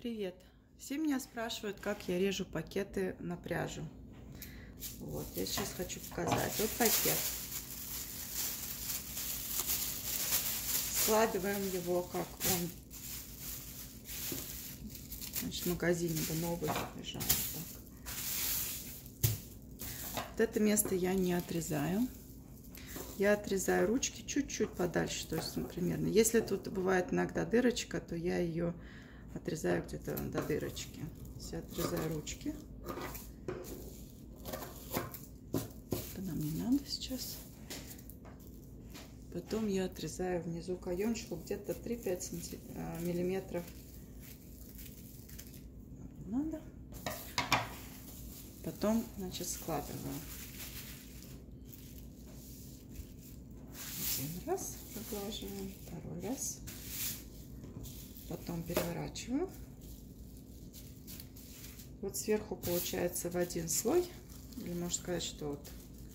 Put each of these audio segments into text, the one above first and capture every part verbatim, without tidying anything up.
Привет! Все меня спрашивают, как я режу пакеты на пряжу. Вот, я сейчас хочу показать. Вот пакет. Складываем его, как он. Значит, в магазине бы новый лежал. Так. Вот это место я не отрезаю. Я отрезаю ручки чуть-чуть подальше, то есть, ну, примерно. Если тут бывает иногда дырочка, то я ее отрезаю где-то до дырочки. Я отрезаю ручки. Это нам не надо сейчас. Потом я отрезаю внизу каемочку где-то три-пять миллиметров. Не надо. Потом, значит, складываю. Один раз проглаживаем, второй раз. Потом переворачиваю. Вот сверху получается в один слой, или можно сказать, что вот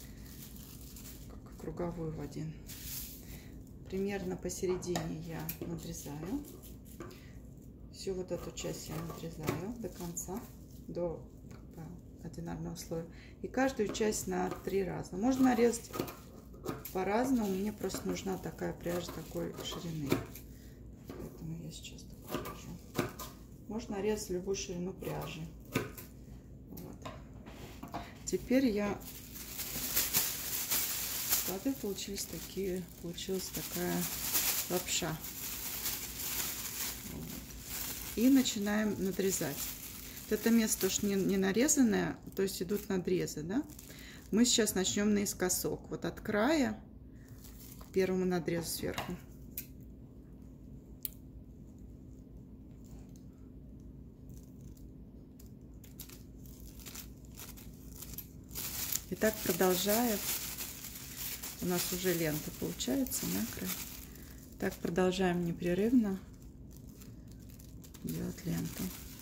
как круговую в один. Примерно посередине я надрезаю. Всю вот эту часть я надрезаю до конца, до как бы одинарного слоя. И каждую часть на три раза. Можно нарезать по-разному. Мне просто нужна такая пряжа такой ширины. Поэтому я сейчас такую режу. Можно нарезать любую ширину пряжи. Вот. Теперь я складываю, получились такие, получилась такая лапша. Вот. И начинаем надрезать. Вот это место тоже не, не нарезанное, то есть идут надрезы, да? Мы сейчас начнем наискосок. Вот от края к первому надрезу сверху. И так продолжая, у нас уже лента получается накрой. Так продолжаем непрерывно делать ленту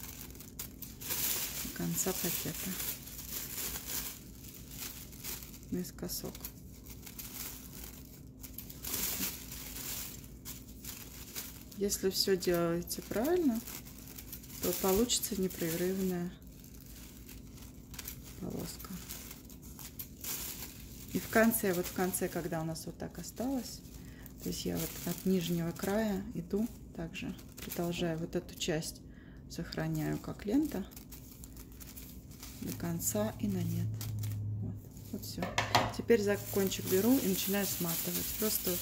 до конца пакета. Наискосок. Если все делаете правильно, то получится непрерывная полоска. И в конце, вот в конце, когда у нас вот так осталось, то есть я вот от нижнего края иду, также продолжаю вот эту часть, сохраняю как лента до конца и на нет. Вот, вот все. Теперь за кончик беру и начинаю сматывать. Просто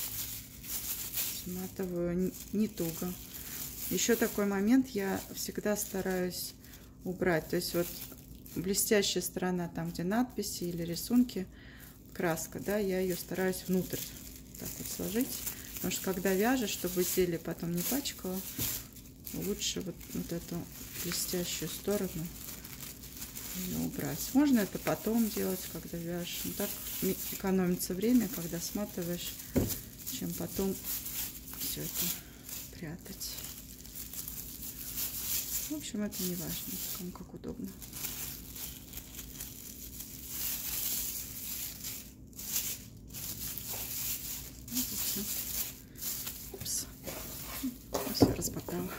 сматываю не туго. Еще такой момент, я всегда стараюсь убрать. То есть вот блестящая сторона, там где надписи или рисунки, краска, да, я ее стараюсь внутрь так вот сложить, потому что когда вяжешь, чтобы изделие потом не пачкало, лучше вот, вот эту блестящую сторону ее убрать. Можно это потом делать, когда вяжешь. Но так экономится время, когда сматываешь, чем потом все это прятать. В общем, это не важно, кому как удобно. Упс. Все размотала.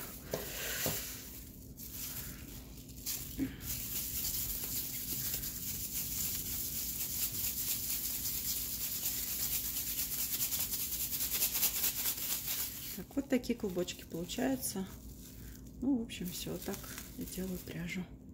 Так, вот такие клубочки получаются. Ну, в общем, все, так я делаю пряжу.